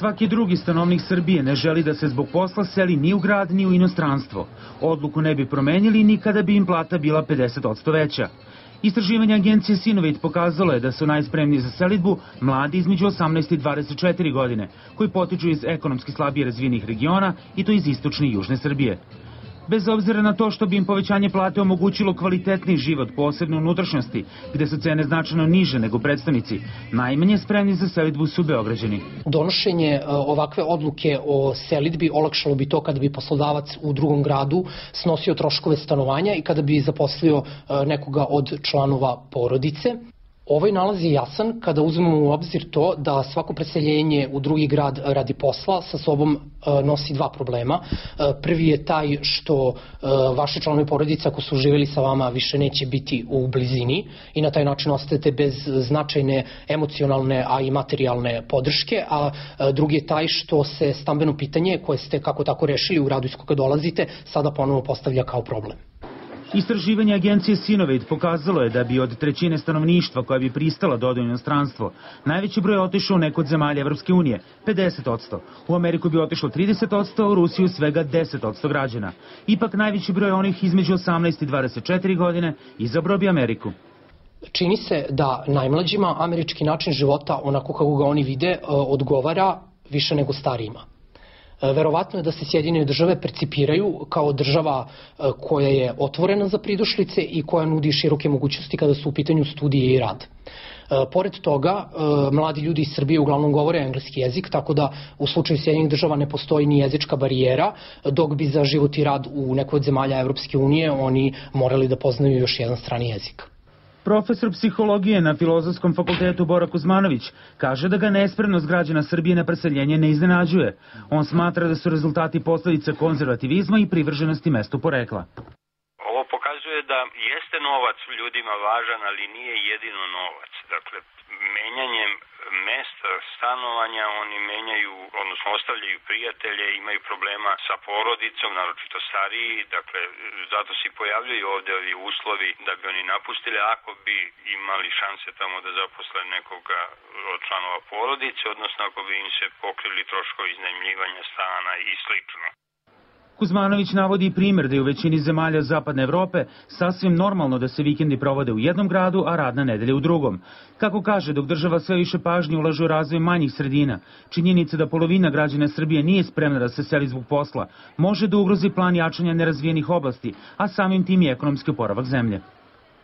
Svaki drugi stanovnik Srbije ne želi da se zbog posla seli ni u grad ni u inostranstvo. Odluku ne bi promenili ni kada bi im plata bila 50% veća. Istraživanje agencije Sinovate pokazalo je da su najspremniji za selidbu mladi između 18 i 24 godine, koji potiču iz ekonomski slabije razvijenih regiona i to iz istočne i južne Srbije. Bez obzira na to što bi im povećanje plate omogućilo kvalitetniji život, posebno u unutrašnjosti, gde su cene značajno niže nego predstavnici, najmanje spremni za selidbu su Beograđani. Donošenje ovakve odluke o selidbi olakšalo bi to kada bi poslodavac u drugom gradu snosio troškove stanovanja i kada bi zaposlio nekoga od članova porodice. Ovaj nalaz je jasan kada uzmemo u obzir to da svako preseljenje u drugi grad radi posla sa sobom nosi dva problema. Prvi je taj što vaši članovi porodice, ako su živjeli sa vama, više neće biti u blizini i na taj način ostajete bez značajne emocionalne, a i materijalne podrške, a drugi je taj što se stambeno pitanje koje ste kako tako rešili u gradu iz koga dolazite sada ponovo postavlja kao problem. Istraživanje agencije Sinovate pokazalo je da bi od trećine stanovništva koja bi pristala da ode u inostranstvo, najveći broj otišao u neku od zemalja Evropske unije, 50%. U Ameriku bi otišlo 30%, a u Rusiju svega 10% građana. Ipak najveći broj onih između 18 i 24 godine izabrao bi Ameriku. Čini se da najmlađima američki način života, onako kako ga oni vide, odgovara više nego starijima. Verovatno je da se Sjedinjene države percipiraju kao država koja je otvorena za pridošlice i koja nudi široke mogućnosti kada su u pitanju studije i rad. Pored toga, mladi ljudi iz Srbije uglavnom govore engleski jezik, tako da u slučaju Sjedinjenih država ne postoji ni jezička barijera, dok bi za život i rad u nekoj od zemalja Evropske unije oni morali da poznaju još jedan strani jezik. Profesor psihologije na Filozofskom fakultetu Bora Kuzmanović kaže da ga nespremnost građana Srbije na preseljenje ne iznenađuje. On smatra da su rezultati posledica konzervativizma i privrženosti mestu porekla. Ovo pokazuje da jeste novac ljudima važan, ali nije jedino novac. Dakle, menjanjem mesta stanovanja oni menjaju, odnosno ostavljaju prijatelje, imaju problema sa porodicom, naročito stariji, dakle zato se pojavljaju ovde ovi uslovi da bi oni napustili ako bi imali šanse tamo da zaposle nekoga od članova porodice, odnosno ako bi im se pokrili troškovi iznajmljivanja stana i slično. Kuzmanović navodi i primjer da je u većini zemalja Zapadne Evrope sasvim normalno da se vikendi provode u jednom gradu, a radna nedelja u drugom. Kako kaže, dok država sve više pažnje ulaže u razvoj manjih sredina, činjenica da polovina građana Srbije nije spremna da se seli zbog posla, može da ugrozi plan jačanja nerazvijenih oblasti, a samim tim i ekonomski oporavak zemlje.